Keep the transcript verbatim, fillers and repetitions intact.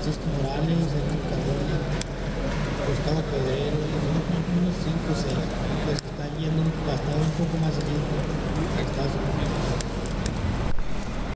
Francisco Morales, Héctor Cardona, Gustavo Pedrero, unos cinco o seis, los que están yendo bastante un poco más seguido.